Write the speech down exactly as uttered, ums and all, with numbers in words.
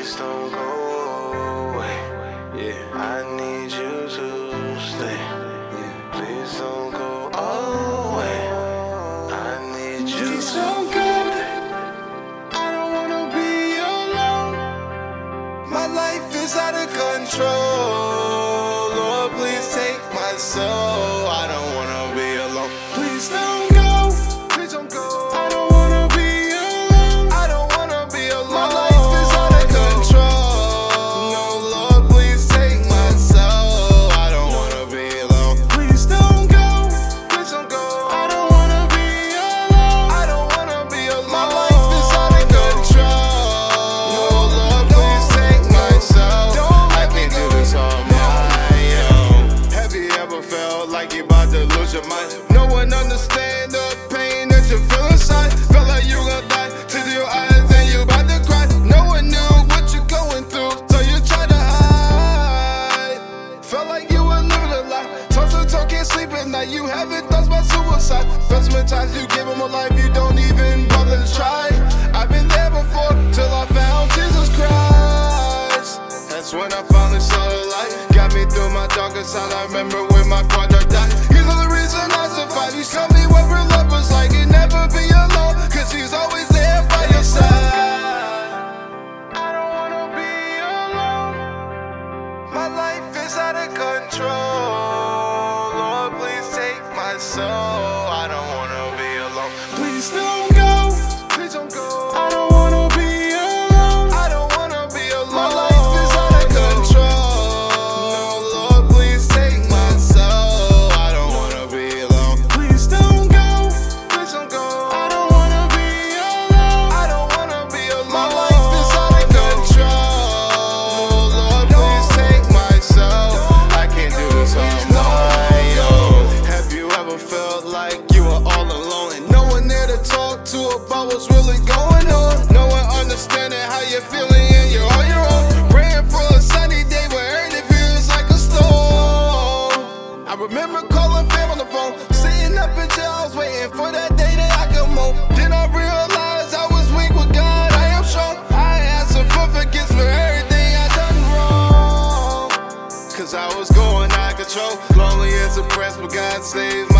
Please don't go away. Yeah, I need you to stay. Yeah, please don't go away. I need you Please to don't go. I don't wanna be alone. My life is out of control. Lord, please take my soul. I don't wanna be alone. Please don't go. Please don't go. I don't wanna be alone. I don't wanna be alone. My life is out of control. No, Lord, please take my soul. I don't wanna be alone. Please don't go. Please don't go. I don't wanna be alone. I don't wanna be alone. My life is out of control. No, Lord, please take my soul. I can't do this on my own. Have you ever felt like you about to lose your mind? No one understand the pain that you feel inside. Felt like you gonna die to your eyes and you about to cry. No one knew what you're going through, so you try to hide. Felt like you were living a lie. Toss and talk, can't sleep at night. You having thoughts about suicide. Felt so many times you gave him a life, you don't even bother to try. I've been there before, till I found Jesus Christ. That's when I finally saw the light. Got me through my darkest time. I remember when my brother died. He's the only reason I survived. He showed me what real love was like. You never be alone, cause he's always there by your side. I don't wanna be alone. My life is out of control. Lord, please take my soul. I don't wanna be alone. Please don't go. Please don't go. I don't wanna be alone. I don't wanna be alone. My life is out of control. No, Lord, please take my soul. I don't wanna be alone. Please don't go. Please don't go. I don't wanna be alone. I don't wanna be alone. My life is out of control. Lord, please take my soul. I can't do this on my own. Have you ever felt like you were all alone and no one there to talk to about what's really going on? No one understanding how you're feeling and you're on your own. Praying for a sunny day where everything feels like a storm. I remember calling fam on the phone, sitting up in jail, I was waiting for that day that I could move. Then I realized I was weak with God, I am strong. I asked him for forgiveness for everything I done wrong. Cause I was going out of control, lonely and suppressed, but God saved me.